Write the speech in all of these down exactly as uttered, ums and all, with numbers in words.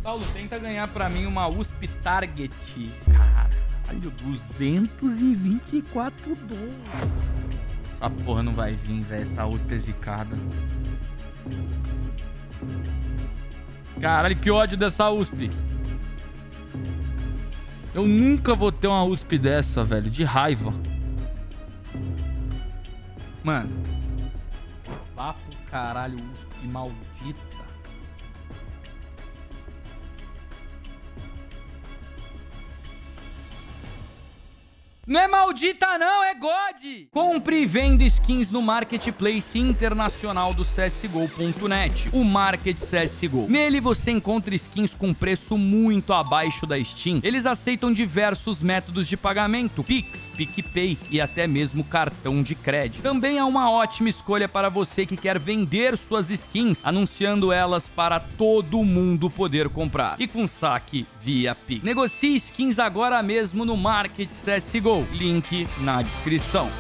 Saulo, tenta ganhar pra mim uma U S P Target. Caralho, duzentos e vinte e quatro dólares. Essa porra não vai vir, velho. Essa U S P é zicada. Caralho, que ódio dessa U S P. Eu nunca vou ter uma U S P dessa, velho. De raiva. Mano. Vá pro caralho, U S P maldita. Não é maldita não, é God! Compre e venda skins no Marketplace Internacional do C S G O ponto net, o Market C S G O. Nele você encontra skins com preço muito abaixo da Steam. Eles aceitam diversos métodos de pagamento, Pix, PicPay e até mesmo cartão de crédito. Também é uma ótima escolha para você que quer vender suas skins, anunciando elas para todo mundo poder comprar. E com saque via Pix. Negocie skins agora mesmo no Market C S G O. Link na descrição.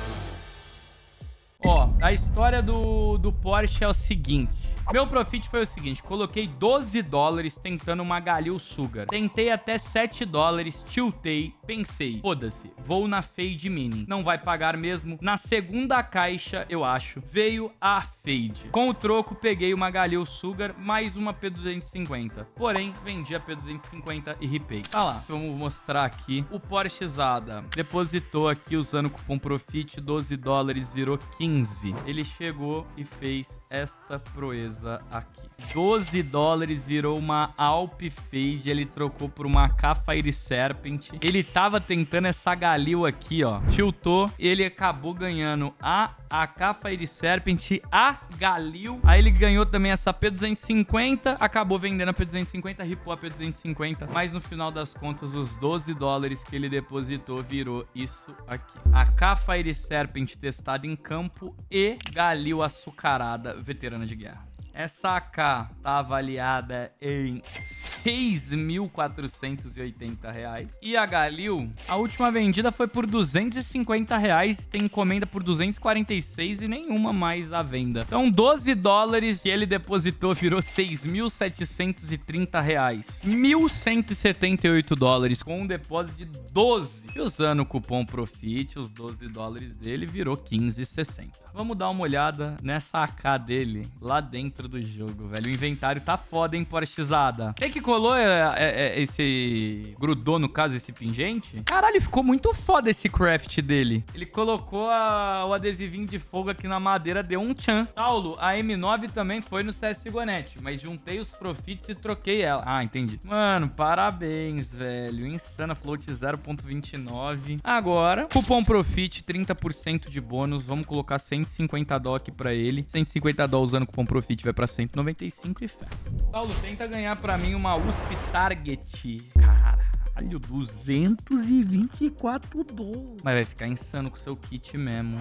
Ó, a história do, do Porsche é o seguinte. Meu profit foi o seguinte, coloquei doze dólares tentando uma Galil Sugar. Tentei até sete dólares, tiltei, pensei, foda-se, vou na Fade Mini. Não vai pagar mesmo. Na segunda caixa, eu acho, veio a Fade. Com o troco, peguei uma Galil Sugar, mais uma P duzentos e cinquenta. Porém, vendi a P duzentos e cinquenta e ripei. Tá lá, vamos mostrar aqui. O Porsche Zada depositou aqui usando o cupom Profit, doze dólares virou quinze. Ele chegou e fez esta proeza aqui. doze dólares virou uma Alp Fade, ele trocou por uma K Fire Serpent. Ele tava tentando essa Galil aqui, ó. Tiltou, ele acabou ganhando a a K Fire Serpent, a Galil. Aí ele ganhou também essa P duzentos e cinquenta, acabou vendendo a P duzentos e cinquenta, ripou a P duzentos e cinquenta, mas no final das contas os doze dólares que ele depositou virou isso aqui. A K Fire Serpent testada em campo e Galil açucarada, veterana de guerra. Essa A K tá avaliada em seis mil quatrocentos e oitenta reais. E a Galil, a última vendida foi por duzentos e cinquenta reais. Tem encomenda por duzentos e quarenta e seis e nenhuma mais à venda. Então, doze dólares que ele depositou virou seis mil setecentos e trinta reais. mil cento e setenta e oito dólares com um depósito de doze. E usando o cupom Profit, os doze dólares dele virou quinze e sessenta. Vamos dar uma olhada nessa A K dele lá dentro do jogo, velho. O inventário tá foda, hein, Porschezada? Tem que colou é, é, é, esse... Grudou, no caso, esse pingente? Caralho, ficou muito foda esse craft dele. Ele colocou a, o adesivinho de fogo aqui na madeira, deu um tchan. Saulo, a M nove também foi no C S G O ponto net, mas juntei os profits e troquei ela. Ah, entendi. Mano, parabéns, velho. Insana float zero ponto vinte e nove. Agora, cupom Profit, trinta por cento de bônus. Vamos colocar cento e cinquenta dólares aqui pra ele. cento e cinquenta dólares usando o cupom Profit vai pra cento e noventa e cinco e fé. Saulo, tenta ganhar pra mim uma U S P Target. Caralho, duzentos e vinte e quatro dólares. Mas vai ficar insano com o seu kit mesmo.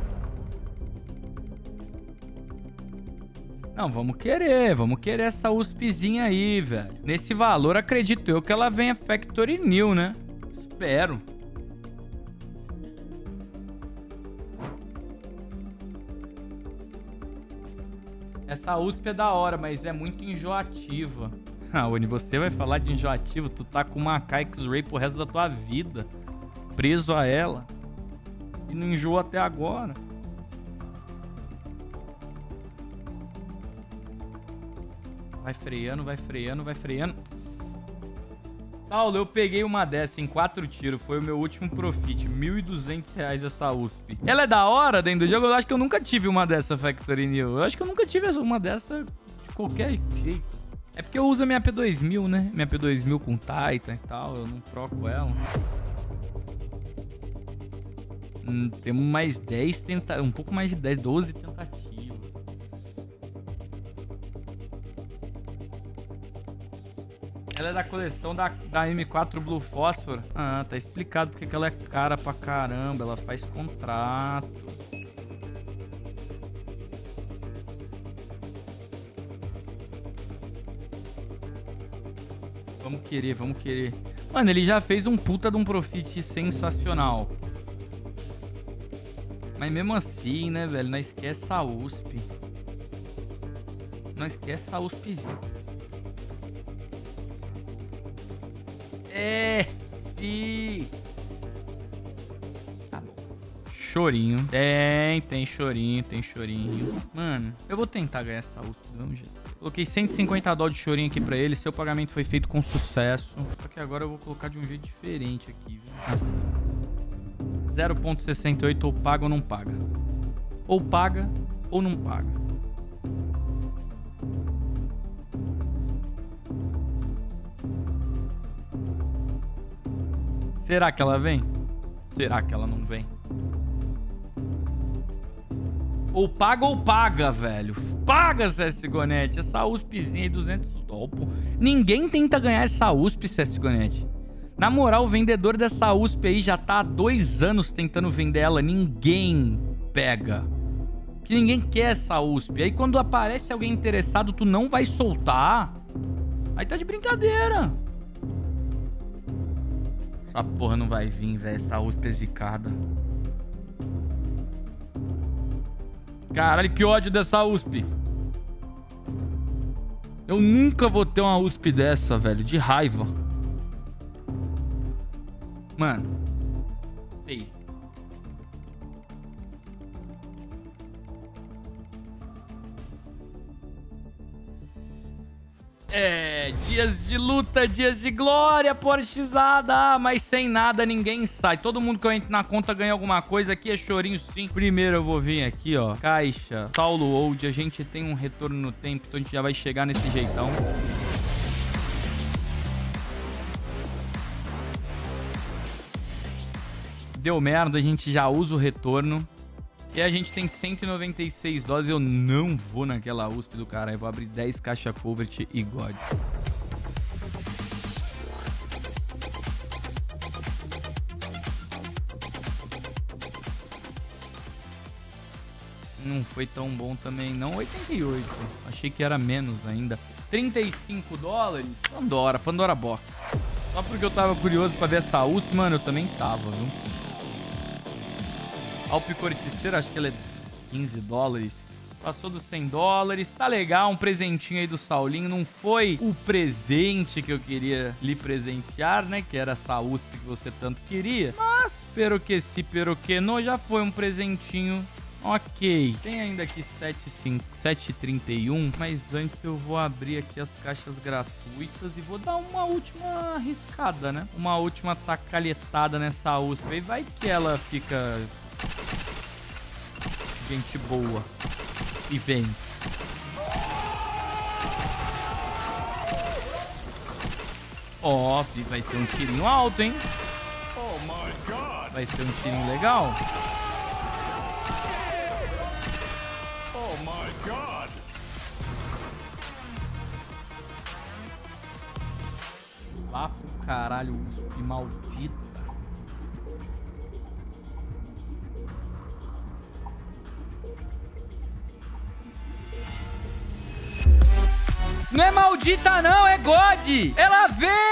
Não, vamos querer, vamos querer essa USPzinha aí, velho. Nesse valor, acredito eu que ela venha Factory New, né? Espero. Essa U S P é da hora, mas é muito enjoativa. Ah, Oni, você vai falar de enjoativo? Tu tá com uma A K X-Ray pro resto da tua vida. Preso a ela. E não enjoa até agora. Vai freando, vai freando, vai freando. Saulo, eu peguei uma dessa em quatro tiros. Foi o meu último profit. mil e duzentos reais essa U S P. Ela é da hora dentro do jogo? Eu acho que eu nunca tive uma dessa Factory New. Eu acho que eu nunca tive uma dessa de qualquer jeito. É porque eu uso a minha P dois mil, né? Minha P dois mil com Titan e tal. Eu não troco ela. Hum, temos mais dez tentativas. Um pouco mais de dez, doze tentativas. Ela é da coleção da, da M quatro Blue Phosphor. Ah, tá explicado porque que ela é cara pra caramba. Ela faz contrato. Vamos querer, vamos querer. Mano, ele já fez um puta de um profit sensacional. Mas mesmo assim, né, velho? Não esquece a U S P. Não esquece a USPzinha. É. E... Tá bom. Chorinho. Tem, tem chorinho, tem chorinho. Mano, eu vou tentar ganhar essa U S P do mesmo jeito. Coloquei cento e cinquenta dólares de chorinho aqui pra ele. Seu pagamento foi feito com sucesso. Só que agora eu vou colocar de um jeito diferente aqui, viu? Assim. zero ponto sessenta e oito ou paga ou não paga. Ou paga ou não paga. Será que ela vem? Será que ela não vem? Ou paga ou paga, velho. Paga, CSGONET. Essa USPzinha aí, duzentos dólares, pô. Ninguém tenta ganhar essa U S P, CSGONET. Na moral, o vendedor dessa U S P aí já tá há dois anos tentando vender ela. Ninguém pega. Que ninguém quer essa U S P. Aí quando aparece alguém interessado, tu não vai soltar. Aí tá de brincadeira. Essa porra não vai vir, velho. Essa U S P é zicada. Caralho, que ódio dessa U S P. Eu nunca vou ter uma U S P dessa, velho. De raiva. Mano. Ei. É, dias de luta, dias de glória, porchizada, mas sem nada ninguém sai. Todo mundo que eu entro na conta ganha alguma coisa. Aqui é chorinho sim. Primeiro eu vou vir aqui, ó, caixa, Saulo Old. A gente tem um retorno no tempo, então a gente já vai chegar nesse jeitão. Deu merda, a gente já usa o retorno. E a gente tem cento e noventa e seis dólares. Eu não vou naquela U S P do cara. Eu vou abrir dez caixa Covert e God. Não foi tão bom também, não. oitenta e oito. Achei que era menos ainda. trinta e cinco dólares. Pandora, Pandora Box. Só porque eu tava curioso pra ver essa U S P, mano, eu também tava, viu? Alpe Corticeira, acho que ele é quinze dólares. Passou dos cem dólares. Tá legal, um presentinho aí do Saulinho. Não foi o presente que eu queria lhe presentear, né? Que era essa U S P que você tanto queria. Mas, pero que si, pero que não, já foi um presentinho. Ok. Tem ainda aqui sete e trinta e um. Mas antes eu vou abrir aqui as caixas gratuitas e vou dar uma última arriscada, né? Uma última tacalhetada nessa U S P. E vai que ela fica... gente boa. E vem. Ó, oh, vai ser um tirinho alto, hein? Oh my God. Vai ser um tirinho legal. Oh my God. Vá pro caralho, U S P maldita. Não é maldita não, é God! Ela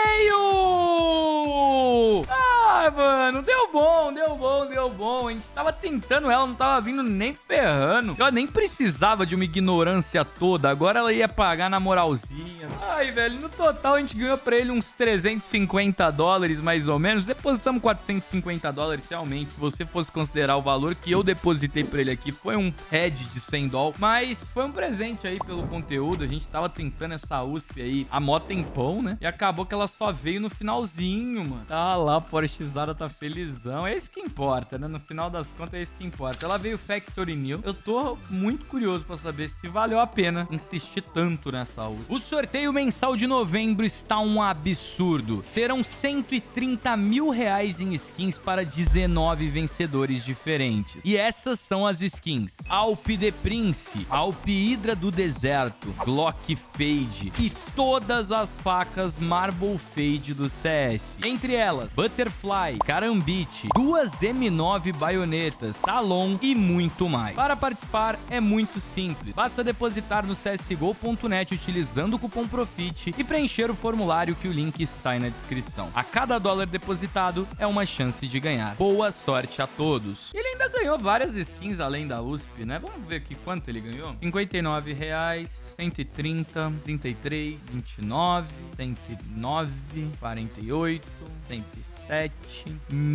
veio! Ah, mano, deu bom, deu bom, deu bom. A gente tava tentando ela, não tava vindo nem ferrando. Ela nem precisava de uma ignorância toda. Agora ela ia pagar na moralzinha. Ai, velho, no total a gente ganhou pra ele uns trezentos e cinquenta dólares, mais ou menos. Depositamos quatrocentos e cinquenta dólares, realmente. Se você fosse considerar o valor que eu depositei pra ele aqui, foi um head de cem dólares. Mas foi um presente aí pelo conteúdo. A gente tava tentando essa U S P aí há mó tempão, né? E acabou que ela só veio no finalzinho, mano. Tá lá, a Porschizada tá felizão. É isso que importa, né? No final das contas é isso que importa. Ela veio Factory New. Eu tô muito curioso pra saber se valeu a pena insistir tanto nessa U S P. O sorteio mensal de novembro está um absurdo. Serão cento e trinta mil reais em skins para dezenove vencedores diferentes. E essas são as skins: Alpe The Prince, Alpe Hydra do Deserto, Glock Fade e todas as facas Marble Fade do C S. Entre elas, Butterfly, Karambit, duas M nove baionetas, camisetas, salão e muito mais. Para participar é muito simples. Basta depositar no C S G O ponto net utilizando o cupom PROFIT e preencher o formulário que o link está aí na descrição. A cada dólar depositado é uma chance de ganhar. Boa sorte a todos. Ele ainda ganhou várias skins além da U S P, né? Vamos ver aqui quanto ele ganhou. cinquenta e nove reais, cento e trinta, trinta e três, vinte e nove, cento e nove, quarenta e oito, cento e sete,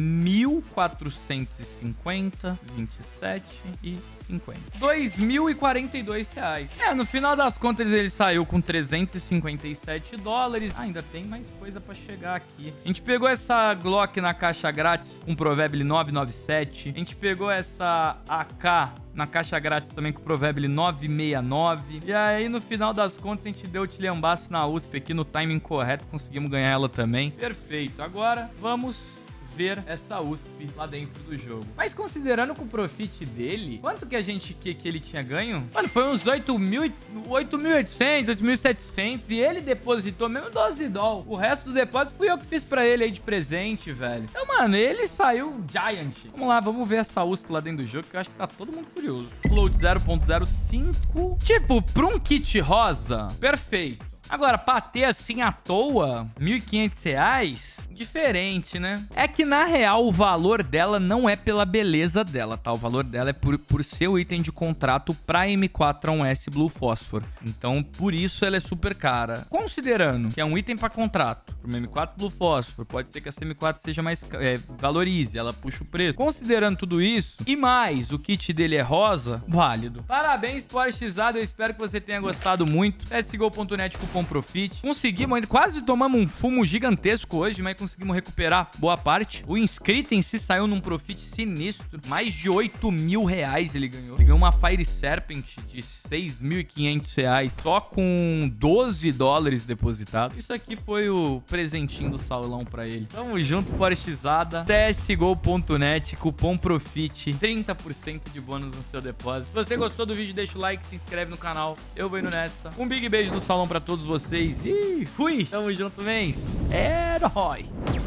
mil quatrocentos e cinquenta, vinte e sete e cinquenta. dois mil e quarenta e dois reais. É, no final das contas ele saiu com trezentos e cinquenta e sete dólares. Ah, ainda tem mais coisa pra chegar aqui. A gente pegou essa Glock na caixa grátis com Provable novecentos e noventa e sete. A gente pegou essa A K na caixa grátis também com Provable novecentos e sessenta e nove. E aí, no final das contas, a gente deu o tilhambaço na U S P aqui no timing correto. Conseguimos ganhar ela também. Perfeito. Agora, vamos ver essa U S P lá dentro do jogo. Mas considerando com o profit dele, quanto que a gente que, que ele tinha ganho? Mano, foi uns oito mil e oitocentos, oito mil e setecentos e ele depositou mesmo doze dólares. O resto do depósito fui eu que fiz pra ele aí de presente, velho. Então, mano, ele saiu Giant. Vamos lá, vamos ver essa U S P lá dentro do jogo, que eu acho que tá todo mundo curioso. Float zero ponto zero cinco. Tipo, pra um kit rosa, perfeito. Agora, pra ter assim à toa, mil e quinhentos reais, diferente, né? É que, na real, o valor dela não é pela beleza dela, tá? O valor dela é por, por ser o item de contrato pra M quatro A um S Blue Phosphor. Então, por isso ela é super cara. Considerando que é um item pra contrato, pro M quatro Blue Phosphor, pode ser que essa M quatro seja mais... É, valorize, ela puxa o preço. Considerando tudo isso, e mais, o kit dele é rosa, válido. Parabéns, Porschizado, eu espero que você tenha gostado muito. C S G O ponto net, cupom PROFIT. Conseguimos, ainda quase tomamos um fumo gigantesco hoje, mas conseguimos recuperar boa parte. O inscrito em si saiu num profit sinistro. Mais de oito mil reais ele ganhou. Ele ganhou uma Fire Serpent de seis mil e quinhentos reais só com doze dólares depositados. Isso aqui foi o presentinho do salão pra ele. Tamo junto, Porschizada. C S G O ponto net, cupom PROFIT, trinta por cento de bônus no seu depósito. Se você gostou do vídeo, deixa o like, se inscreve no canal. Eu vou indo nessa. Um big beijo do salão pra todos vocês e fui! Tamo junto, mens! É nóis!